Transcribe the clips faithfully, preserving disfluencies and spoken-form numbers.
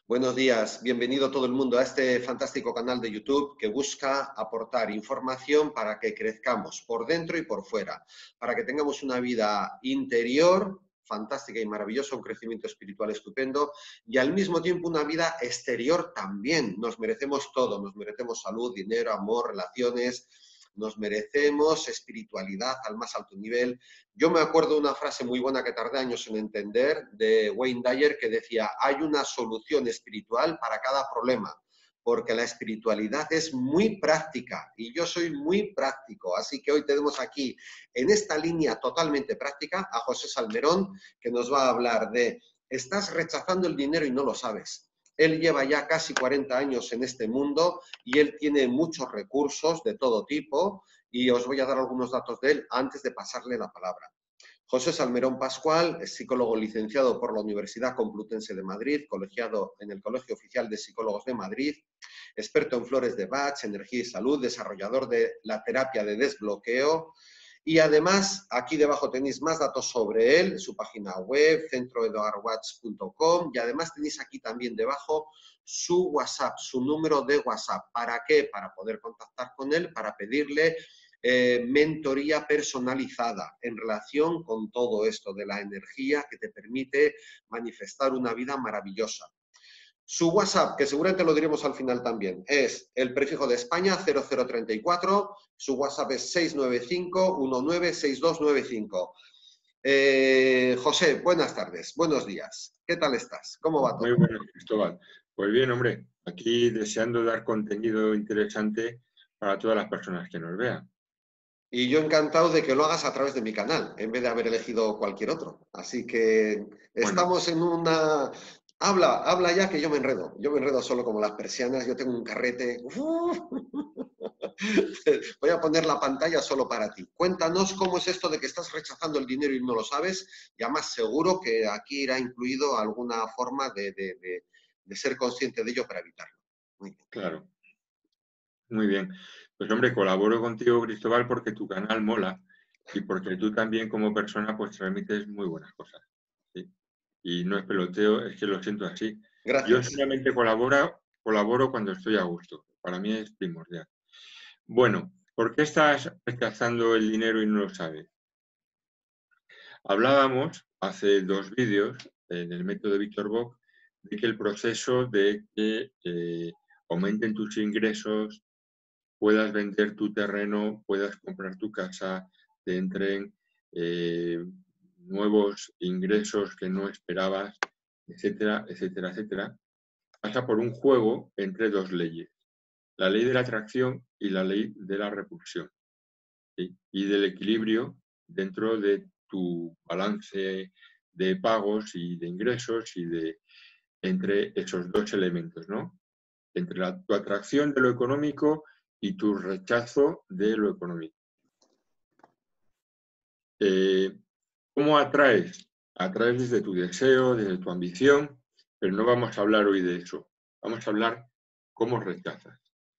Buenos días, bienvenido todo el mundo a este fantástico canal de YouTube que busca aportar información para que crezcamos por dentro y por fuera, para que tengamos una vida interior fantástica y maravillosa, un crecimiento espiritual estupendo y al mismo tiempo una vida exterior también. Nos merecemos todo, nos merecemos salud, dinero, amor, relaciones, nos merecemos espiritualidad al más alto nivel. Yo me acuerdo de una frase muy buena que tardé años en entender de Wayne Dyer que decía, hay una solución espiritual para cada problema, porque la espiritualidad es muy práctica y yo soy muy práctico. Así que hoy tenemos aquí, en esta línea totalmente práctica, a José Salmerón, que nos va a hablar de estás rechazando el dinero y no lo sabes. Él lleva ya casi cuarenta años en este mundo y él tiene muchos recursos de todo tipo y os voy a dar algunos datos de él antes de pasarle la palabra. José Salmerón Pascual es psicólogo licenciado por la Universidad Complutense de Madrid, colegiado en el Colegio Oficial de Psicólogos de Madrid, experto en flores de Bach, energía y salud, desarrollador de la terapia de desbloqueo. Y además, aquí debajo tenéis más datos sobre él, su página web, centro eduard watts punto com, y además tenéis aquí también debajo su WhatsApp, su número de WhatsApp. ¿Para qué? Para poder contactar con él, para pedirle eh, mentoría personalizada en relación con todo esto de la energía que te permite manifestar una vida maravillosa. Su WhatsApp, que seguramente lo diremos al final también, es el prefijo de España cero cero treinta y cuatro, su WhatsApp es seis nueve cinco uno nueve seis dos nueve cinco. Eh, José, buenas tardes, buenos días. ¿Qué tal estás? ¿Cómo va Muy todo? bueno, Cristóbal. Pues bien, hombre, aquí deseando dar contenido interesante para todas las personas que nos vean. Y yo encantado de que lo hagas a través de mi canal, en vez de haber elegido cualquier otro. Así que Bueno, estamos en una... Habla, habla ya que yo me enredo. Yo me enredo solo como las persianas, yo tengo un carrete. Voy a poner la pantalla solo para ti. Cuéntanos cómo es esto de que estás rechazando el dinero y no lo sabes. Y además seguro que aquí irá incluido alguna forma de, de, de, de ser consciente de ello para evitarlo. Muy bien. claro, muy bien. Pues hombre, colaboro contigo, Cristóbal, porque tu canal mola y porque tú también como persona pues transmites muy buenas cosas. ¿Sí? Y no es peloteo, es que lo siento así. Yo Gracias. solamente colaboro, colaboro cuando estoy a gusto. Para mí es primordial. Bueno, ¿por qué estás rechazando el dinero y no lo sabes? Hablábamos hace dos vídeos en el método de Víctor Bock de que el proceso de que eh, aumenten tus ingresos, puedas vender tu terreno, puedas comprar tu casa, te entren eh, nuevos ingresos que no esperabas, etcétera, etcétera, etcétera, pasa por un juego entre dos leyes, la ley de la atracción y la ley de la repulsión, ¿sí? Y del equilibrio dentro de tu balance de pagos y de ingresos y de entre esos dos elementos, ¿no? Entre la, tu atracción de lo económico y tu rechazo de lo económico. Eh, ¿Cómo atraes? Atraes desde tu deseo, desde tu ambición, pero no vamos a hablar hoy de eso. Vamos a hablar cómo rechazas.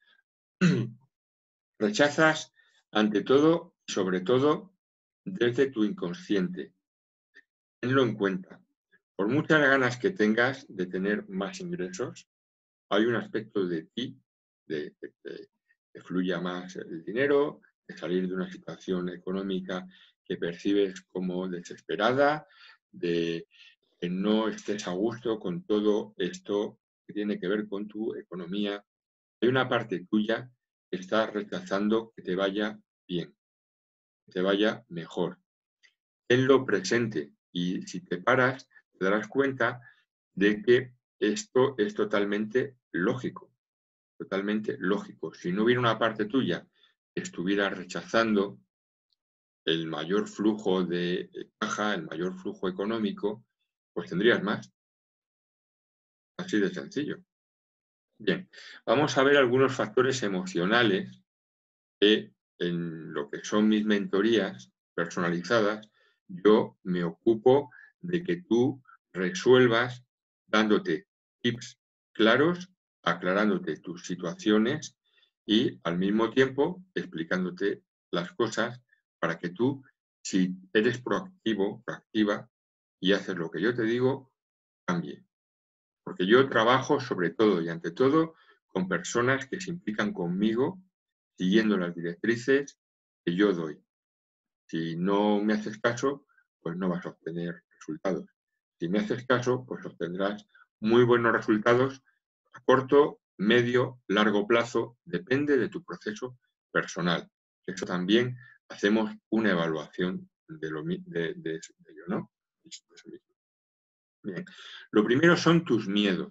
Rechazas ante todo, sobre todo, desde tu inconsciente. Tenlo en cuenta. Por muchas ganas que tengas de tener más ingresos, hay un aspecto de ti, de que fluya más el dinero, de salir de una situación económica que percibes como desesperada, de que no estés a gusto con todo esto que tiene que ver con tu economía. Hay una parte tuya que está rechazando que te vaya bien, que te vaya mejor. Tenlo presente y si te paras, te darás cuenta de que esto es totalmente lógico, totalmente lógico. Si no hubiera una parte tuya que estuviera rechazando el mayor flujo de caja, el mayor flujo económico, pues tendrías más. Así de sencillo. Bien, vamos a ver algunos factores emocionales que en lo que son mis mentorías personalizadas, yo me ocupo de que tú resuelvas dándote tips claros, aclarándote tus situaciones y al mismo tiempo explicándote las cosas para que tú, si eres proactivo, proactiva y haces lo que yo te digo, cambie. Porque yo trabajo sobre todo y ante todo con personas que se implican conmigo siguiendo las directrices que yo doy. Si no me haces caso, pues no vas a obtener resultados. Si me haces caso, pues obtendrás muy buenos resultados a corto, medio, largo plazo, depende de tu proceso personal. Eso también hacemos una evaluación de, lo, de, de, de ello, ¿no? Bien. Lo primero son tus miedos.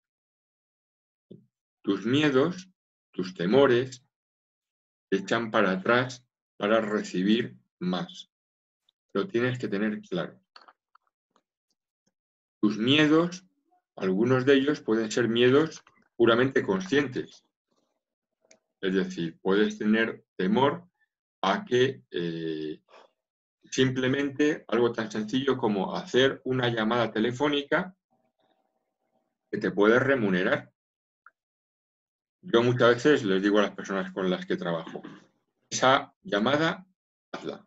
Tus miedos, tus temores, te echan para atrás para recibir más. Lo tienes que tener claro. Tus miedos, algunos de ellos pueden ser miedos puramente conscientes. Es decir, puedes tener temor a que eh, simplemente algo tan sencillo como hacer una llamada telefónica que te puede remunerar. Yo muchas veces les digo a las personas con las que trabajo, esa llamada, hazla.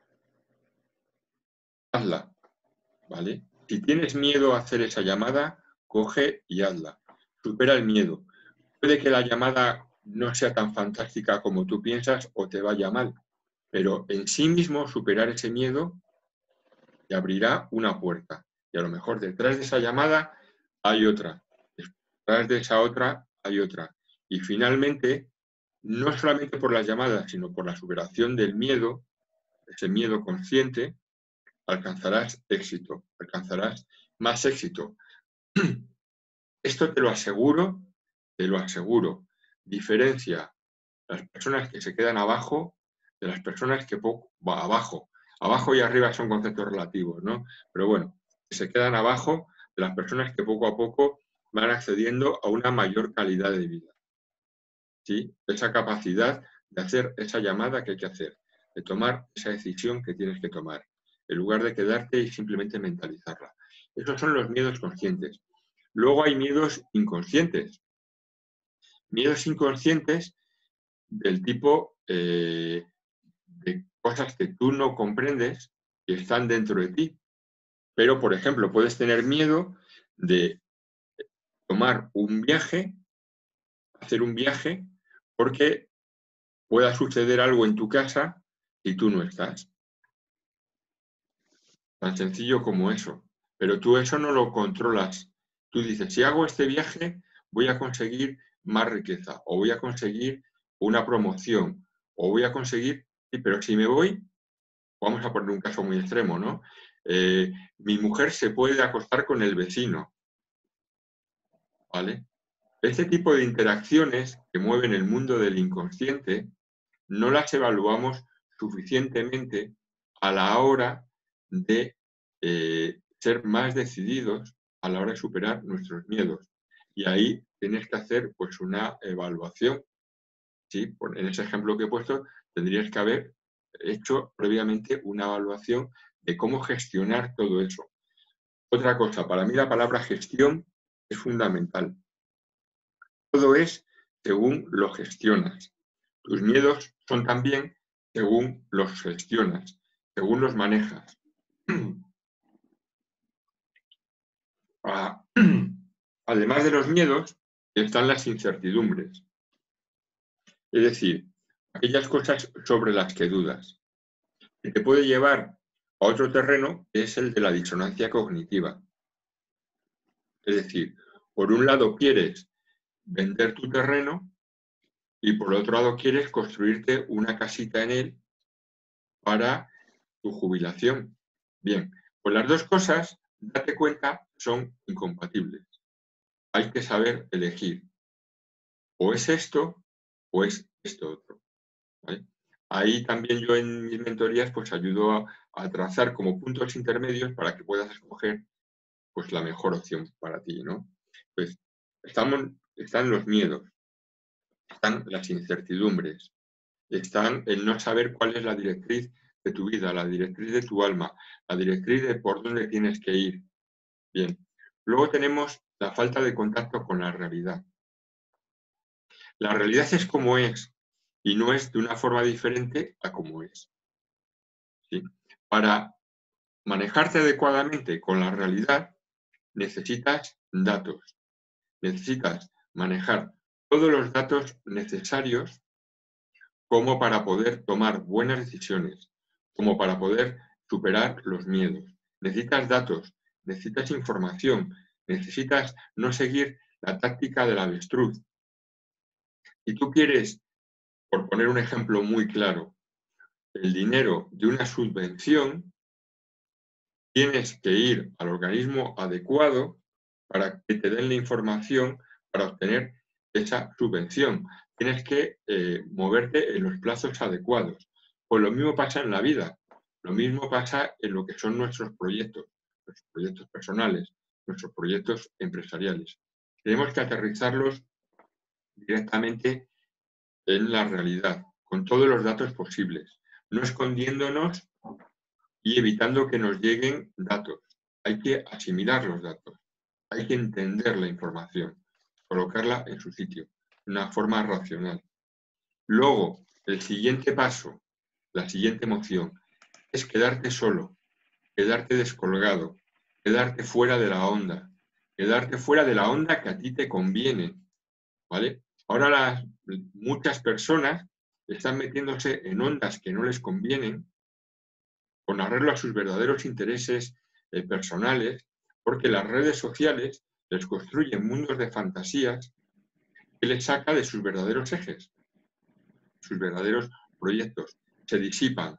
Hazla, ¿vale? Si tienes miedo a hacer esa llamada, coge y hazla. Supera el miedo. Puede que la llamada no sea tan fantástica como tú piensas o te vaya mal, pero en sí mismo superar ese miedo te abrirá una puerta. Y a lo mejor detrás de esa llamada hay otra. Detrás de esa otra hay otra. Y finalmente, no solamente por las llamadas, sino por la superación del miedo, ese miedo consciente, alcanzarás éxito, alcanzarás más éxito. Esto te lo aseguro, te lo aseguro. Diferencia las personas que se quedan abajo de las personas que poco, va abajo. Abajo y arriba son conceptos relativos, ¿no? Pero bueno, que se quedan abajo de las personas que poco a poco van accediendo a una mayor calidad de vida. ¿Sí? Esa capacidad de hacer esa llamada que hay que hacer, de tomar esa decisión que tienes que tomar, en lugar de quedarte y simplemente mentalizarla. Esos son los miedos conscientes. Luego hay miedos inconscientes. Miedos inconscientes del tipo eh, de cosas que tú no comprendes y están dentro de ti. Pero, por ejemplo, puedes tener miedo de tomar un viaje, hacer un viaje, porque pueda suceder algo en tu casa y tú no estás. Tan sencillo como eso. Pero tú eso no lo controlas. Tú dices, si hago este viaje, voy a conseguir más riqueza, o voy a conseguir una promoción, o voy a conseguir... Sí, pero si me voy, vamos a poner un caso muy extremo, ¿no? Eh, mi mujer se puede acostar con el vecino, ¿vale? Este tipo de interacciones que mueven el mundo del inconsciente no las evaluamos suficientemente a la hora de eh, ser más decididos a la hora de superar nuestros miedos. Y ahí tienes que hacer pues una evaluación. ¿Sí? En ese ejemplo que he puesto, tendrías que haber hecho previamente una evaluación de cómo gestionar todo eso. Otra cosa, para mí la palabra gestión es fundamental. Todo es según lo gestionas. Tus miedos son también según los gestionas, según los manejas. Además de los miedos, están las incertidumbres. Es decir, aquellas cosas sobre las que dudas, que te puede llevar a otro terreno, que es el de la disonancia cognitiva. Es decir, por un lado quieres vender tu terreno y por otro lado quieres construirte una casita en él para tu jubilación. Bien, pues las dos cosas, date cuenta, son incompatibles. Hay que saber elegir. O es esto o es esto otro. ¿Vale? Ahí también yo en mis mentorías pues ayudo a, a trazar como puntos intermedios para que puedas escoger pues la mejor opción para ti, ¿no? Pues estamos, están los miedos, están las incertidumbres, están el no saber cuál es la directriz de tu vida, la directriz de tu alma, la directriz de por dónde tienes que ir. Bien. Luego tenemos la falta de contacto con la realidad. La realidad es como es y no es de una forma diferente a como es. ¿Sí? Para manejarte adecuadamente con la realidad, necesitas datos. Necesitas manejar todos los datos necesarios como para poder tomar buenas decisiones, como para poder superar los miedos. Necesitas datos, necesitas información, necesitas no seguir la táctica del avestruz. Si tú quieres, por poner un ejemplo muy claro, el dinero de una subvención, tienes que ir al organismo adecuado para que te den la información para obtener esa subvención. Tienes que eh, moverte en los plazos adecuados. Pues lo mismo pasa en la vida, lo mismo pasa en lo que son nuestros proyectos, nuestros proyectos personales, nuestros proyectos empresariales. Tenemos que aterrizarlos directamente en la realidad, con todos los datos posibles, no escondiéndonos y evitando que nos lleguen datos. Hay que asimilar los datos, hay que entender la información, colocarla en su sitio, de una forma racional. Luego, el siguiente paso, la siguiente emoción, es quedarte solo, quedarte descolgado, quedarte fuera de la onda, quedarte fuera de la onda que a ti te conviene, ¿vale? Ahora las, muchas personas están metiéndose en ondas que no les convienen con arreglo a sus verdaderos intereses eh, personales, porque las redes sociales les construyen mundos de fantasías que les saca de sus verdaderos ejes, sus verdaderos proyectos. Se disipan,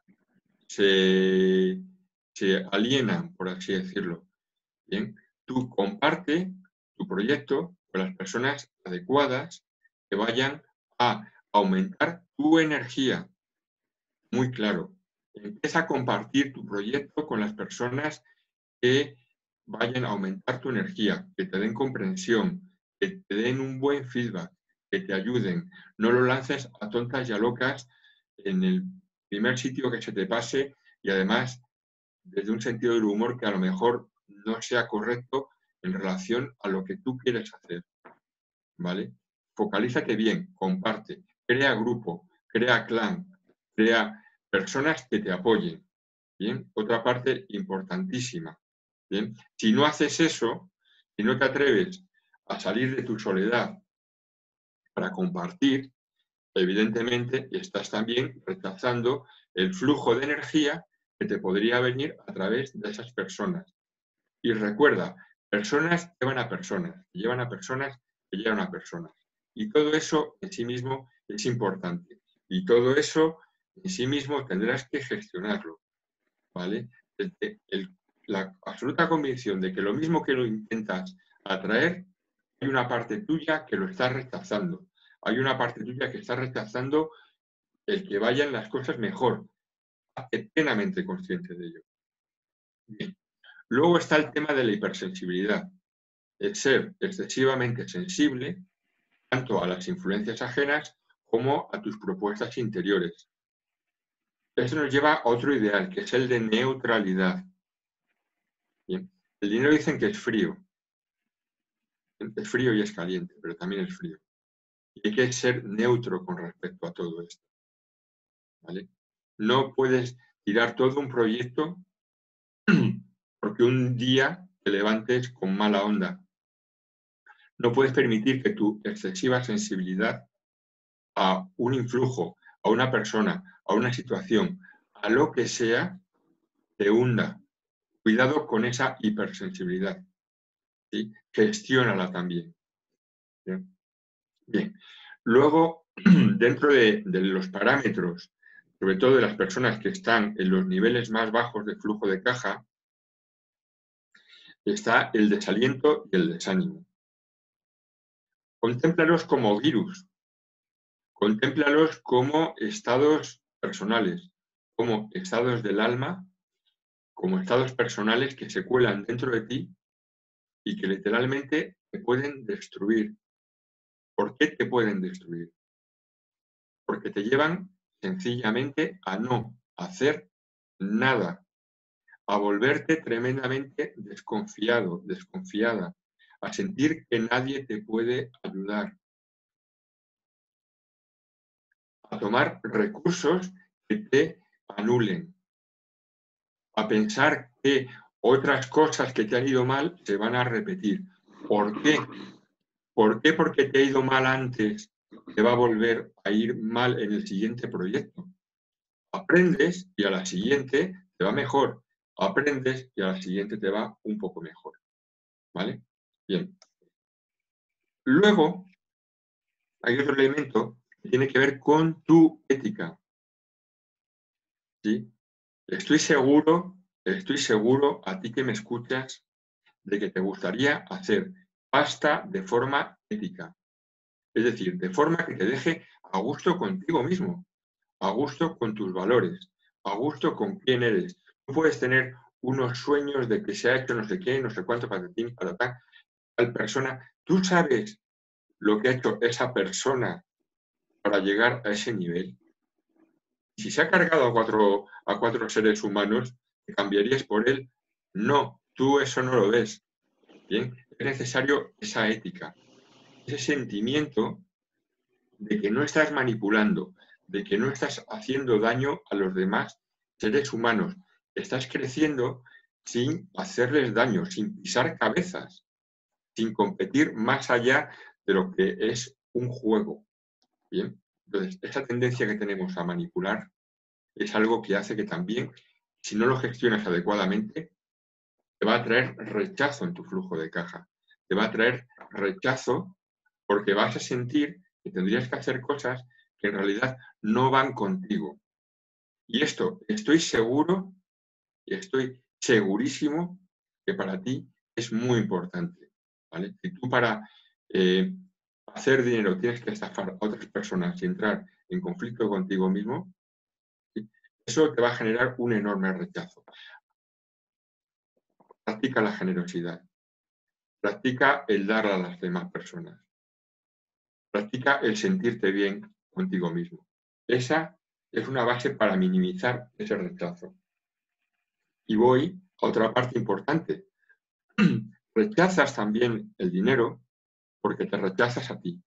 se, se alienan, por así decirlo. Bien, tú comparte tu proyecto con las personas adecuadas que vayan a aumentar tu energía. Muy claro. Empieza a compartir tu proyecto con las personas que vayan a aumentar tu energía, que te den comprensión, que te den un buen feedback, que te ayuden. No lo lances a tontas y a locas en el primer sitio que se te pase y además desde un sentido del humor que a lo mejor no sea correcto en relación a lo que tú quieres hacer. ¿Vale? Focalízate bien, comparte, crea grupo, crea clan, crea personas que te apoyen. ¿Bien? Otra parte importantísima. ¿Bien? Si no haces eso, si no te atreves a salir de tu soledad para compartir, evidentemente estás también rechazando el flujo de energía que te podría venir a través de esas personas. Y recuerda, personas llevan a personas, llevan a personas que llevan a personas. Y todo eso en sí mismo es importante. Y todo eso en sí mismo tendrás que gestionarlo. ¿Vale? El, el, la absoluta convicción de que lo mismo que lo intentas atraer, hay una parte tuya que lo está rechazando. Hay una parte tuya que está rechazando el que vayan las cosas mejor. Hazte plenamente consciente de ello. Bien. Luego está el tema de la hipersensibilidad. El ser excesivamente sensible tanto a las influencias ajenas como a tus propuestas interiores. Esto nos lleva a otro ideal, que es el de neutralidad. Bien. El dinero dicen que es frío. Es frío y es caliente, pero también es frío. Y hay que ser neutro con respecto a todo esto. ¿Vale? No puedes tirar todo un proyecto porque un día te levantes con mala onda. No puedes permitir que tu excesiva sensibilidad a un influjo, a una persona, a una situación, a lo que sea, te hunda. Cuidado con esa hipersensibilidad. ¿Sí? Gestiónala también. ¿Bien? Bien. Luego, dentro de, de los parámetros, sobre todo de las personas que están en los niveles más bajos de flujo de caja, está el desaliento y el desánimo. Contémplalos como virus, contémplalos como estados personales, como estados del alma, como estados personales que se cuelan dentro de ti y que literalmente te pueden destruir. ¿Por qué te pueden destruir? Porque te llevan sencillamente a no hacer nada, a volverte tremendamente desconfiado, desconfiada, a sentir que nadie te puede ayudar, a tomar recursos que te anulen, a pensar que otras cosas que te han ido mal se van a repetir. ¿Por qué? ¿Por qué? Porque te ha ido mal antes, te va a volver a ir mal en el siguiente proyecto. Aprendes y a la siguiente te va mejor. Aprendes y a la siguiente te va un poco mejor. ¿Vale? Bien. Luego, hay otro elemento que tiene que ver con tu ética. ¿Sí? Estoy seguro, estoy seguro, a ti que me escuchas, de que te gustaría hacer pasta de forma ética. Es decir, de forma que te deje a gusto contigo mismo, a gusto con tus valores, a gusto con quién eres. Tú puedes tener unos sueños de que se ha hecho no sé qué, no sé cuánto, patatín, patatán, tal persona. Tú sabes lo que ha hecho esa persona para llegar a ese nivel. Si se ha cargado a cuatro, a cuatro seres humanos, ¿te cambiarías por él? No, tú eso no lo ves. Bien, es necesario esa ética, ese sentimiento de que no estás manipulando, de que no estás haciendo daño a los demás seres humanos. Estás creciendo sin hacerles daño, sin pisar cabezas, sin competir más allá de lo que es un juego. Bien, entonces, esa tendencia que tenemos a manipular es algo que hace que también, si no lo gestionas adecuadamente, te va a traer rechazo en tu flujo de caja. Te va a traer rechazo porque vas a sentir que tendrías que hacer cosas que en realidad no van contigo. Y esto estoy seguro, y estoy segurísimo que para ti es muy importante. ¿Vale? Si tú para eh, hacer dinero tienes que estafar a otras personas y entrar en conflicto contigo mismo, ¿sí? Eso te va a generar un enorme rechazo. Practica la generosidad. Practica el dar a las demás personas. Practica el sentirte bien contigo mismo. Esa es una base para minimizar ese rechazo. Y voy a otra parte importante. Rechazas también el dinero porque te rechazas a ti.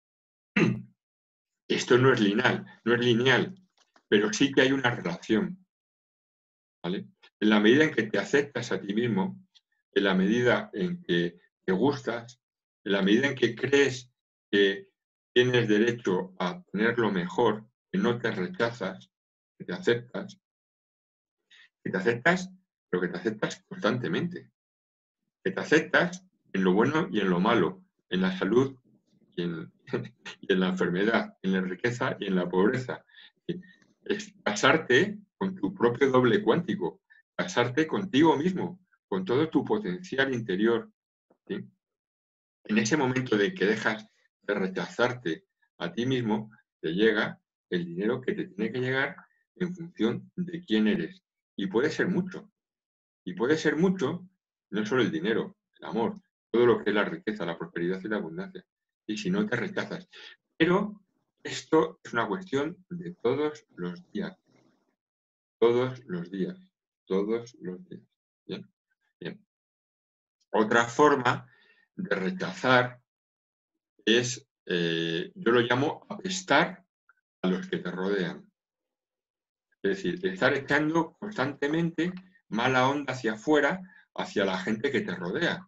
Esto no es lineal, no es lineal, pero sí que hay una relación. ¿Vale? En la medida en que te aceptas a ti mismo, en la medida en que te gustas, en la medida en que crees que tienes derecho a tener lo mejor, que no te rechazas, que te aceptas, que te aceptas, pero que te aceptas constantemente, que te aceptas en lo bueno y en lo malo, en la salud y en, y en la enfermedad, en la riqueza y en la pobreza. Es casarte con tu propio doble cuántico, casarte contigo mismo, con todo tu potencial interior. ¿Sí? En ese momento de que dejas de rechazarte a ti mismo, te llega el dinero que te tiene que llegar en función de quién eres. Y puede ser mucho. Y puede ser mucho, no solo el dinero, el amor, todo lo que es la riqueza, la prosperidad y la abundancia. Y si no te rechazas. Pero esto es una cuestión de todos los días. Todos los días. Todos los días. ¿Bien? Bien. Otra forma de rechazar es, eh, yo lo llamo apestar a los que te rodean. Es decir, estar echando constantemente mala onda hacia afuera, hacia la gente que te rodea.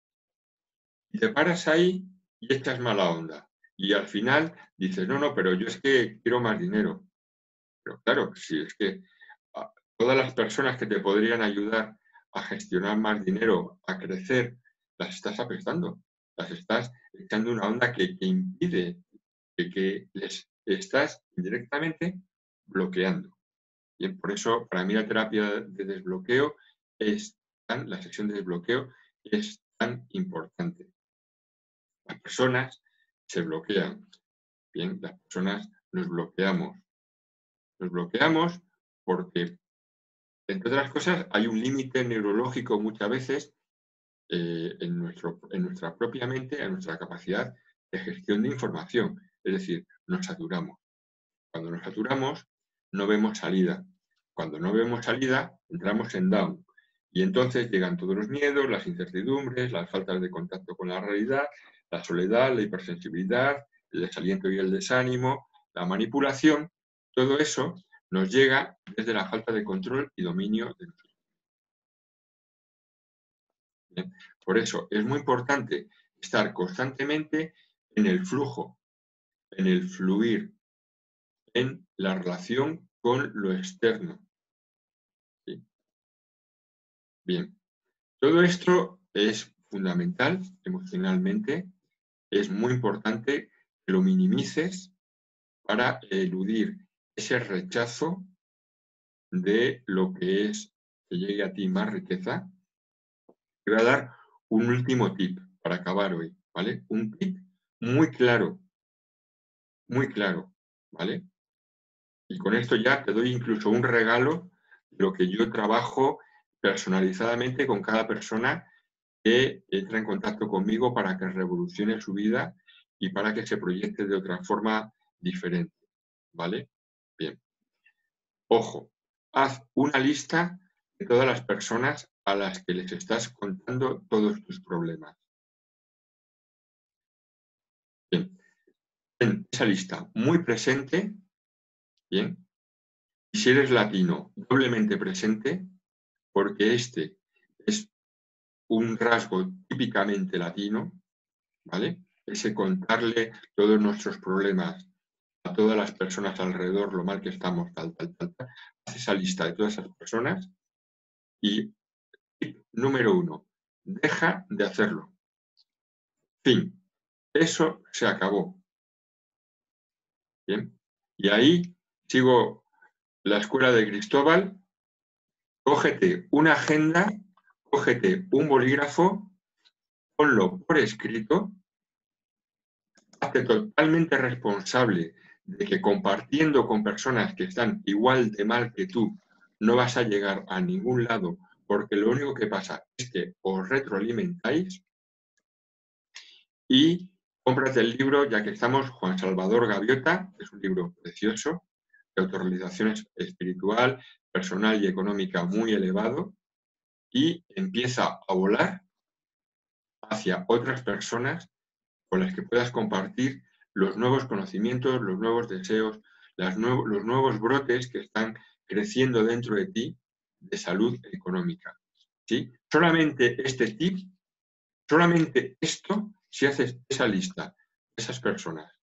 Y te paras ahí y echas mala onda. Y al final dices, no, no, pero yo es que quiero más dinero. Pero claro, si es que a todas las personas que te podrían ayudar a gestionar más dinero, a crecer, las estás apestando. Las estás echando una onda que, que impide, que, que les estás indirectamente bloqueando. Y por eso, para mí, la terapia de desbloqueo es tan, la sección de desbloqueo es tan importante. Las personas se bloquean. Bien, las personas nos bloqueamos. Nos bloqueamos porque, entre otras cosas, hay un límite neurológico muchas veces eh, en, nuestro, en nuestra propia mente, en nuestra capacidad de gestión de información. Es decir, nos saturamos. Cuando nos saturamos, no vemos salida. Cuando no vemos salida, entramos en down. Y entonces llegan todos los miedos, las incertidumbres, las faltas de contacto con la realidad, la soledad, la hipersensibilidad, el desaliento y el desánimo, la manipulación. Todo eso nos llega desde la falta de control y dominio de nosotros. ¿Bien? Por eso es muy importante estar constantemente en el flujo, en el fluir, en la relación con lo externo. ¿Sí? Bien, todo esto es fundamental emocionalmente, es muy importante que lo minimices para eludir ese rechazo de lo que es que llegue a ti más riqueza. Te voy a dar un último tip para acabar hoy, ¿vale? Un tip muy claro, muy claro, ¿vale? Y con esto ya te doy incluso un regalo de lo que yo trabajo personalizadamente con cada persona que entra en contacto conmigo para que revolucione su vida y para que se proyecte de otra forma diferente, ¿vale? Bien. Ojo, haz una lista de todas las personas a las que les estás contando todos tus problemas. Bien. En esa lista muy presente, bien. Y si eres latino, doblemente presente, porque este es un rasgo típicamente latino, ¿vale? Ese contarle todos nuestros problemas a todas las personas alrededor, lo mal que estamos, tal, tal, tal, tal. Haz esa lista de todas esas personas y, número uno, deja de hacerlo. Fin. Eso se acabó. Bien. Y ahí sigo la escuela de Cristóbal. Cógete una agenda, cógete un bolígrafo, ponlo por escrito, hazte totalmente responsable de que compartiendo con personas que están igual de mal que tú, no vas a llegar a ningún lado, porque lo único que pasa es que os retroalimentáis. Y cómprate el libro, ya que estamos, Juan Salvador Gaviota, que es un libro precioso, de autorrealización espiritual, personal y económica muy elevado, y empieza a volar hacia otras personas con las que puedas compartir los nuevos conocimientos, los nuevos deseos, las nuevo, los nuevos brotes que están creciendo dentro de ti de salud económica. ¿Sí? Solamente este tip, solamente esto, si haces esa lista de esas personas,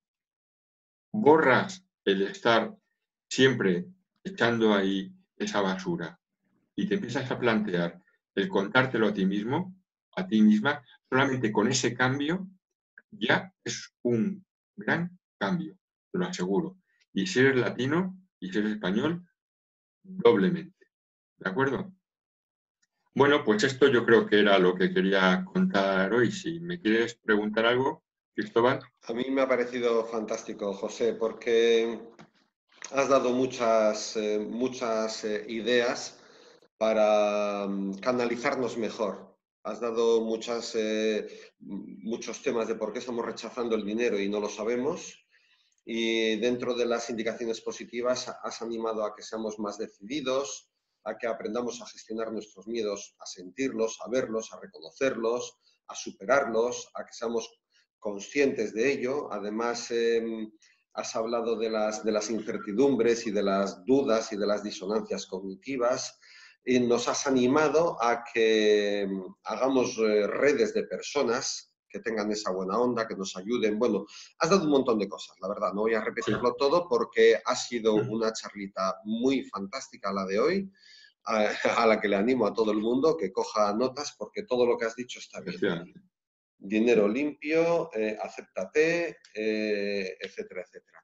borras el estar siempre echando ahí esa basura y te empiezas a plantear el contártelo a ti mismo, a ti misma, solamente con ese cambio ya es un gran cambio, te lo aseguro. Y si eres latino y si eres español, doblemente. ¿De acuerdo? Bueno, pues esto yo creo que era lo que quería contar hoy. Si me quieres preguntar algo, Cristóbal. A mí me ha parecido fantástico, José, porque has dado muchas, eh, muchas eh, ideas para um, canalizarnos mejor. Has dado muchas, eh, muchos temas de por qué estamos rechazando el dinero y no lo sabemos. Y dentro de las indicaciones positivas has animado a que seamos más decididos, a que aprendamos a gestionar nuestros miedos, a sentirlos, a verlos, a reconocerlos, a superarlos, a que seamos conscientes de ello. Además, eh, has hablado de las, de las incertidumbres y de las dudas y de las disonancias cognitivas y nos has animado a que hagamos eh, redes de personas que tengan esa buena onda, que nos ayuden. Bueno, has dado un montón de cosas, la verdad. No voy a repetirlo sí. todo porque ha sido una charlita muy fantástica la de hoy, a, a la que le animo a todo el mundo que coja notas porque todo lo que has dicho está bien. Dinero limpio, eh, acéptate, eh, etcétera, etcétera.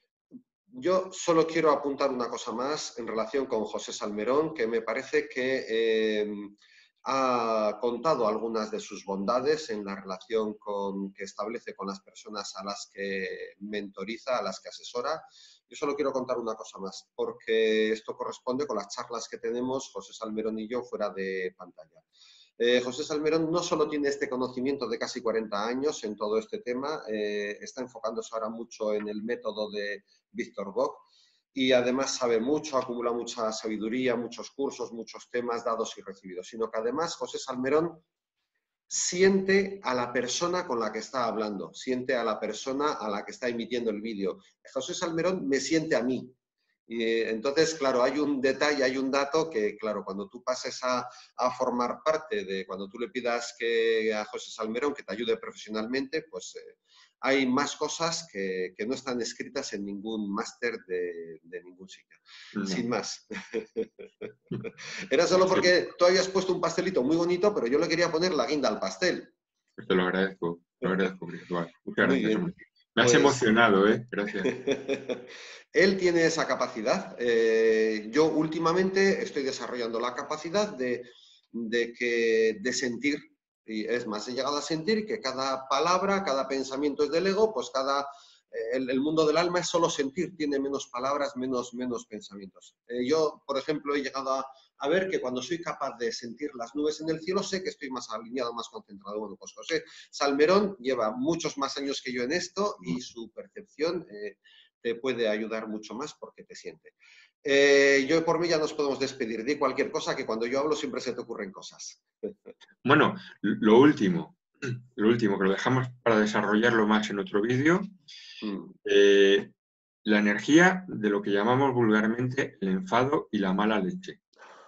Yo solo quiero apuntar una cosa más en relación con José Salmerón, que me parece que eh, ha contado algunas de sus bondades en la relación con, que establece con las personas a las que mentoriza, a las que asesora. Yo solo quiero contar una cosa más, porque esto corresponde con las charlas que tenemos José Salmerón y yo fuera de pantalla. Eh, José Salmerón no solo tiene este conocimiento de casi cuarenta años en todo este tema, eh, está enfocándose ahora mucho en el método de Víctor Bock y además sabe mucho, acumula mucha sabiduría, muchos cursos, muchos temas dados y recibidos, sino que además José Salmerón siente a la persona con la que está hablando, siente a la persona a la que está emitiendo el vídeo. José Salmerón me siente a mí. Y eh, entonces, claro, hay un detalle, hay un dato que, claro, cuando tú pases a, a formar parte de, cuando tú le pidas que a José Salmerón que te ayude profesionalmente, pues eh, hay más cosas que, que no están escritas en ningún máster de, de ningún sitio. No. Sin más. Era solo porque tú habías puesto un pastelito muy bonito, pero yo le quería poner la guinda al pastel. Pues te lo agradezco, te lo agradezco, Cristóbal. Muchas Muy gracias, bien. hombre. Me has Pues emocionado, ¿eh? Gracias. él tiene esa capacidad. Eh, yo últimamente estoy desarrollando la capacidad de, de, que, de sentir. Y es más, he llegado a sentir que cada palabra, cada pensamiento es del ego, pues cada, el, el mundo del alma es solo sentir, tiene menos palabras, menos, menos pensamientos. Eh, yo, por ejemplo, he llegado a, a ver que cuando soy capaz de sentir las nubes en el cielo, sé que estoy más alineado, más concentrado. Bueno, pues José Salmerón lleva muchos más años que yo en esto y su percepción eh, te puede ayudar mucho más porque te siente. Eh, yo por mí ya nos podemos despedir. Di cualquier cosa, que cuando yo hablo siempre se te ocurren cosas. Bueno, lo último, lo último, que lo dejamos para desarrollarlo más en otro vídeo, Mm. eh, la energía de lo que llamamos vulgarmente el enfado y la mala leche.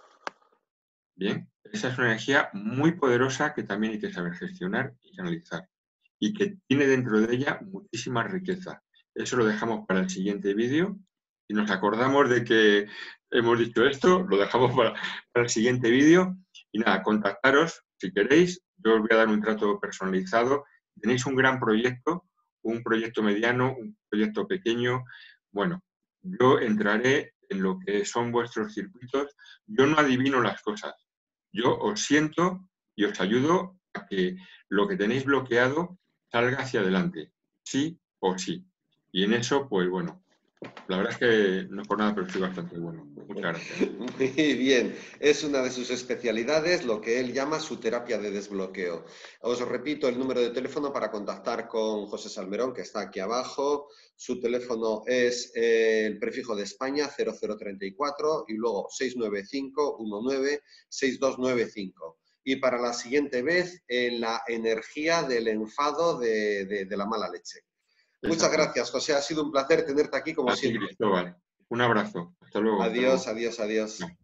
Bien, esa es una energía muy poderosa que también hay que saber gestionar y analizar, y que tiene dentro de ella muchísima riqueza. Eso lo dejamos para el siguiente vídeo. Si nos acordamos de que hemos dicho esto, lo dejamos para, para el siguiente vídeo. Y nada, contactaros si queréis. Yo os voy a dar un trato personalizado. Tenéis un gran proyecto, un proyecto mediano, un proyecto pequeño. Bueno, yo entraré en lo que son vuestros circuitos. Yo no adivino las cosas. Yo os siento y os ayudo a que lo que tenéis bloqueado salga hacia adelante, sí o sí. Y en eso, pues bueno, la verdad es que no es por nada, pero estoy bastante bueno. Muchas gracias. Muy bien, es una de sus especialidades, lo que él llama su terapia de desbloqueo. Os repito el número de teléfono para contactar con José Salmerón, que está aquí abajo. Su teléfono es eh, el prefijo de España, cero cero treinta y cuatro, y luego seis nueve cinco, uno nueve, seis dos nueve cinco. Y para la siguiente vez, en la energía del enfado de, de, de la mala leche. Muchas Exacto. gracias, José. Ha sido un placer tenerte aquí como A ti, siempre. Cristóbal. Un abrazo. Hasta luego. Hasta Adiós, luego. adiós, adiós.